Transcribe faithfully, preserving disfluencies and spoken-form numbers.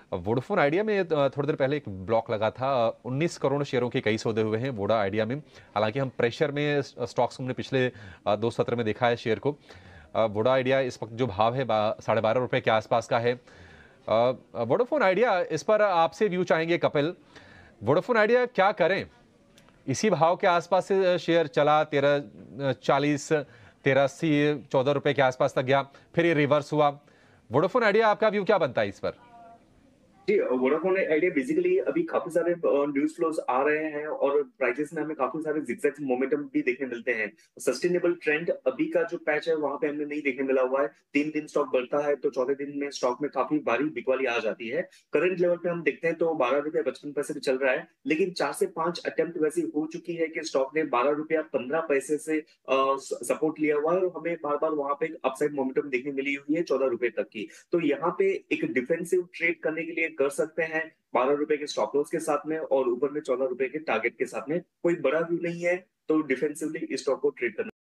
Vodafone idea में अ, थोड़ी देर पहले एक ब्लॉक लगा था। उन्नीस करोड़ शेयरों के कई सौदे हुए हैं वोडा आइडिया में। हालांकि हम प्रेशर में स्टॉक्स हमने पिछले अ, दो सत्र में देखा है शेयर को। अ, वोडा आइडिया इस वक्त जो भाव है बा, साढ़े बारह रुपए के आसपास का है। अ, वोडाफोन आइडिया, इस पर आपसे व्यू चाहेंगे कपिल। वोडाफोन आइडिया क्या करें? इसी भाव के आसपास से शेयर चला, तेरह चालीस, तेरह अस्सी, चौदह रुपए के आसपास तक गया, फिर ये रिवर्स हुआ। वोडाफोन आइडिया आपका व्यू क्या बनता है इस पर? जी, वोडाफोन आइडिया बेसिकली अभी काफ़ी सारे अ, न्यूज़ फ्लोज़ आ रहे हैं और प्राइसेज़ में हमें काफ़ी सारे ज़िगज़ैग मोमेंटम भी देखने मिलते हैं। सस्टेनेबल ट्रेंड अभी का जो पैच है, वहाँ पे हमें नहीं देखने मिला हुआ है। तीन दिन स्टॉक बढ़ता है, तो चौथे दिन में स्टॉक में काफ़ी भारी बिकवाली आ जाती है। करंट लेवल पे हम देखते हैं तो ₹बारह रुपए पचपन पैसे पे चल रहा है, लेकिन चार से पाँच अटेम्प्ट वैसी हो चुकी है कि स्टॉक ने ₹बारह रुपए पंद्रह पैसे से अ, स सपोर्ट लिया हुआ है और हमें बार-बार वहाँ पे एक अपसाइड मोमेंटम देखने मिली हुई है चौदह रुपए तक की। तो यहाँ पे एक डिफेंसिव ट्रेड करने के लिए कर सकते हैं बारह रुपए के स्टॉप लॉस के साथ में और ऊपर में चौदह रुपए के टारगेट के साथ में। कोई बड़ा व्यू नहीं है, तो डिफेंसिवली इस स्टॉक को ट्रेड करना